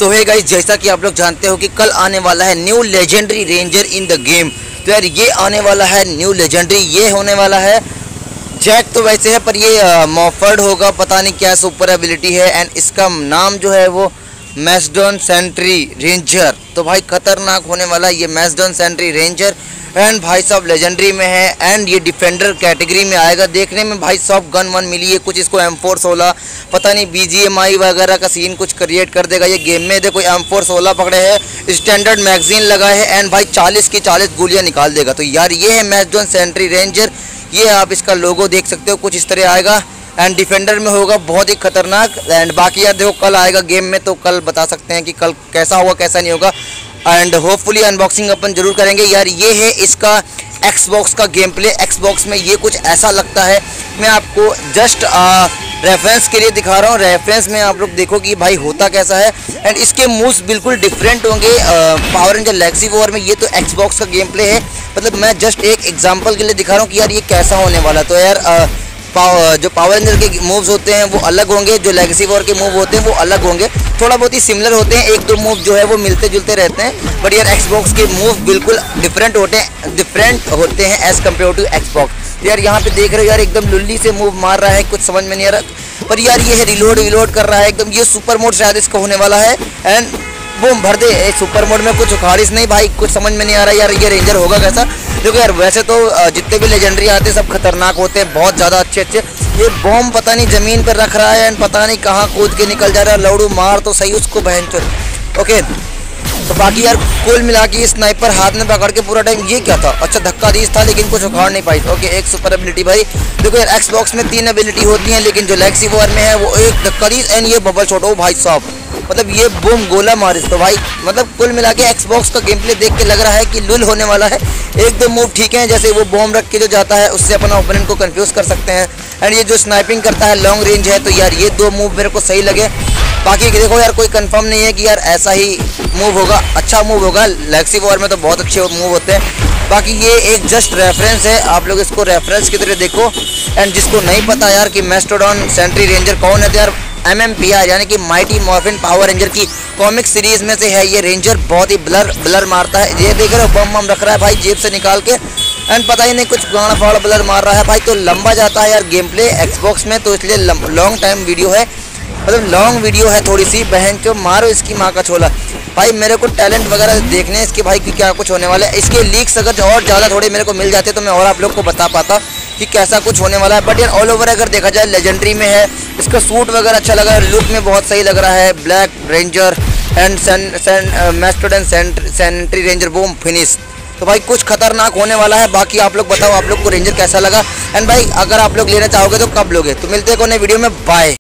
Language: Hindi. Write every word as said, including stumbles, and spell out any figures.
सो है गाइस, जैसा कि आप लोग जानते हो कि कल आने वाला है new legendary ranger in the game. तो यार ये आने वाला है न्यू लेजेंडरी, ये होने वाला है जैक तो वैसे है पर ये मॉफर्ड होगा, पता नहीं क्या सुपर एबिलिटी है। एंड इसका नाम जो है वो मैसडॉन सेंट्री रेंजर। तो भाई खतरनाक होने वाला है ये मैसडॉन सेंट्री रेंजर। एंड भाई साहब लेजेंडरी में है एंड ये डिफेंडर कैटेगरी में आएगा। देखने में भाई साहब गन वन मिली है कुछ, इसको एम फोर सोलह पता नहीं बीजीएमआई वगैरह का सीन कुछ क्रिएट कर देगा ये गेम में। देखो एम फोर सोलह पकड़े है, स्टैंडर्ड मैगजीन लगा है एंड भाई चालीस की चालीस गोलियां निकाल देगा। तो यार ये है मैसडॉन सेंट्री रेंजर। ये आप इसका लोगो देख सकते हो, कुछ इस तरह आएगा एंड डिफेंडर में होगा, बहुत ही खतरनाक। एंड बाकी यार देखो कल आएगा गेम में, तो कल बता सकते हैं कि कल कैसा होगा कैसा नहीं होगा। एंड होपफुली अनबॉक्सिंग अपन जरूर करेंगे। यार ये है इसका एक्सबॉक्स का गेम प्ले। एक्सबॉक्स में ये कुछ ऐसा लगता है, मैं आपको जस्ट रेफरेंस के लिए दिखा रहा हूँ। रेफरेंस में आप लोग देखो कि भाई होता कैसा है। एंड इसके मूव्स बिल्कुल डिफरेंट होंगे पावर रेंजर लेगेसी वॉर में। ये तो एक्सबॉक्स का गेम प्ले है, मतलब मैं जस्ट एक एग्जांपल के लिए दिखा रहा हूँ कि यार ये कैसा होने वाला। तो यार आ, पावर जो पावर रेंजर के मूव्स होते हैं वो अलग होंगे, जो लेगेसी वॉर के मूव होते हैं वो अलग होंगे। थोड़ा बहुत ही सिमिलर होते हैं, एक दो मूव जो है वो मिलते जुलते रहते हैं, बट यार एक्सबॉक्स के मूव बिल्कुल डिफरेंट होते हैं डिफरेंट होते हैं एज कम्पेयर टू एक्सबॉक्स। यार यहाँ पे देख रहे हो यार एकदम लुल्ली से मूव मार रहा है, कुछ समझ में नहीं आ रहा। पर यार ये है रिलोड विलोड कर रहा है एकदम। ये सुपर मोड शायद इसका होने वाला है एंड बूम भर दे। सुपर मोड में कुछ उखाड़िस नहीं भाई, कुछ समझ में नहीं आ रहा यार ये रेंजर होगा कैसा। देखो यार वैसे तो जितने भी लेजेंडरी आते हैं सब खतरनाक होते हैं, बहुत ज़्यादा अच्छे अच्छे। ये बॉम्ब पता नहीं ज़मीन पर रख रहा है एंड पता नहीं कहाँ कूद के निकल जा रहा है। लौड़ू मार तो सही उसको बहन चोद। ओके तो बाकी यार कुल मिला के स्नाइपर हाथ में पकड़ के पूरा टाइम ये क्या था, अच्छा धक्का दीस था लेकिन कुछ उखाड़ नहीं पाई। ओके एक सुपर एबिलिटी भाई। देखो यार एक्सबॉक्स में तीन एबिलिटी होती हैं, लेकिन जो लेगेसी वॉर में है वो एक धक्का दीस एंड ये बबल शॉट। ओ भाई साहब, मतलब ये बूम गोला मारिस। तो भाई मतलब कुल मिला के एक्सबॉक्स का गेम प्ले देख के लग रहा है कि लुल होने वाला है। एक दो मूव ठीक है, जैसे वो बॉम्ब रख के जो जाता है उससे अपना ओपोनेंट को कंफ्यूज कर सकते हैं। एंड ये जो स्नाइपिंग करता है लॉन्ग रेंज है, तो यार ये दो मूव मेरे को सही लगे। बाकी देखो यार कोई कंफर्म नहीं है कि यार ऐसा ही मूव होगा, अच्छा मूव होगा। लेगेसी वॉर में तो बहुत अच्छे मूव होते हैं। बाकी ये एक जस्ट रेफरेंस है, आप लोग इसको रेफरेंस की तरह देखो। एंड जिसको नहीं पता यार कि मैस्टोडॉन सेंट्री रेंजर कौन है, तो यार एम एम पी आर यानी कि माइटी मॉर्फिन पावर रेंजर की कॉमिक सीरीज में से है ये रेंजर। बहुत ही ब्लर ब्लर मारता है। ये देख रहे हो बम बम रख रहा है भाई जेब से निकाल के एंड पता ही नहीं कुछ गाना फाड़ ब्लर मार रहा है भाई। तो लंबा जाता है यार गेम प्ले एक्सबॉक्स में, तो इसलिए लॉन्ग टाइम वीडियो है, मतलब लॉन्ग वीडियो है थोड़ी सी। बहन चो मारो इसकी माँ का छोला भाई। मेरे को टैलेंट वगैरह देखने हैं इसके भाई कि क्या कुछ होने वाला है। इसके लीक्स अगर और ज़्यादा थोड़े मेरे को मिल जाते तो मैं और आप लोग को बता पाता कि कैसा कुछ होने वाला है। बट यार ऑल ओवर अगर देखा जाए लेजेंडरी में है, इसका सूट वगैरह अच्छा लग रहा है, लुक में बहुत सही लग रहा है। Black ranger and mastodon sentry ranger boom finish. तो भाई कुछ खतरनाक होने वाला है। बाकी आप लोग बताओ आप लोग को रेंजर कैसा लगा। एंड भाई अगर आप लोग लेना चाहोगे तो कब लोगे। तो मिलते हैं कोई नई वीडियो में, बाय।